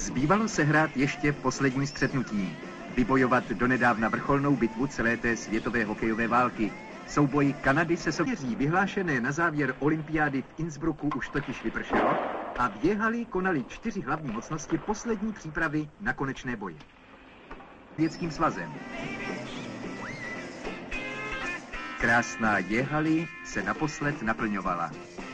Zbývalo sehrát ještě poslední střetnutí. Vybojovat donedávna vrcholnou bitvu celé té světové hokejové války. Souboj Kanady se Sověří vyhlášené na závěr olympiády v Innsbrucku už totiž vypršelo a v Jehali konali 4 hlavní mocnosti poslední přípravy na konečné boje. Sovětským svazem. Krásná Jehali se naposled naplňovala.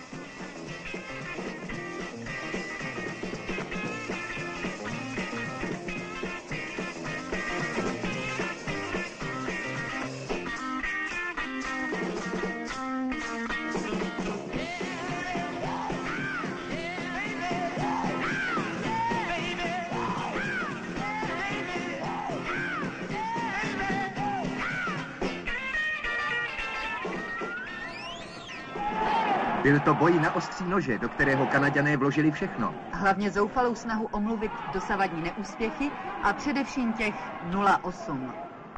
Byl to boj na ostří nože, do kterého Kanaďané vložili všechno. Hlavně zoufalou snahu omluvit dosavadní neúspěchy a především těch 0-8.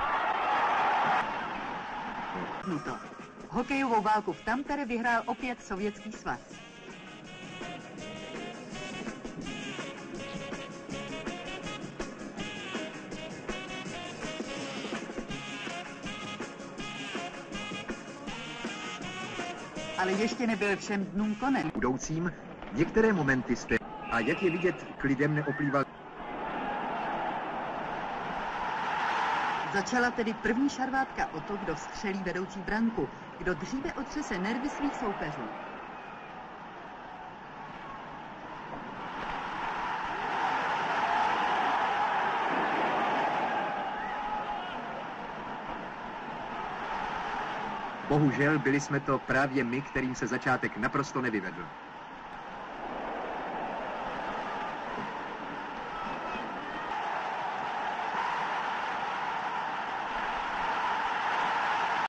Hokejovou válku v Tampere vyhrál opět Sovětský svaz. Ale ještě nebyl všem dnům konec. Budoucím některé momenty jste, a jak je vidět, k lidem neoplýval. Začala tedy první šarvátka o to, kdo střelí vedoucí branku, kdo dříve otřese nervy svých soupeřů. Bohužel byli jsme to právě my, kterým se začátek naprosto nevyvedl.